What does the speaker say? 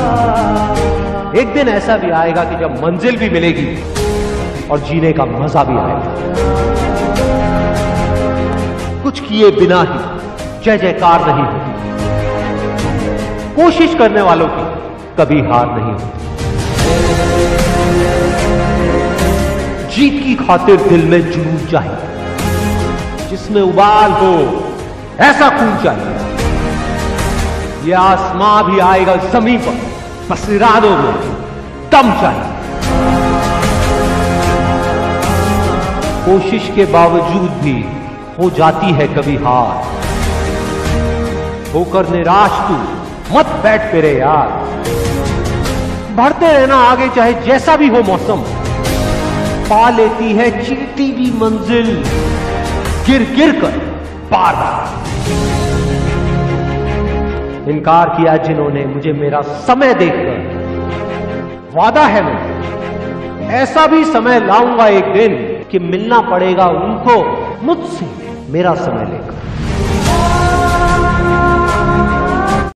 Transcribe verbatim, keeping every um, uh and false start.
एक दिन ऐसा भी आएगा कि जब मंजिल भी मिलेगी और जीने का मजा भी आएगा। कुछ किए बिना ही जय जयकार नहीं होती, कोशिश करने वालों की कभी हार नहीं होती। जीत की खातिर दिल में जुनून चाहिए, जिसमें उबाल हो ऐसा खून चाहिए। यह आसमां भी आएगा जमीन पर, बस इरादों में दम चाहिए। कोशिश के बावजूद भी हो जाती है कभी हार, होकर निराश तू मत बैठ फिरे यार। बढ़ते रहना आगे चाहे जैसा भी हो मौसम, पा लेती है चीरती भी मंजिल गिर गिर कर पार बार। इनकार किया जिन्होंने मुझे मेरा समय देखकर, वादा है मैं ऐसा भी समय लाऊंगा एक दिन कि मिलना पड़ेगा उनको मुझसे मेरा समय लेकर।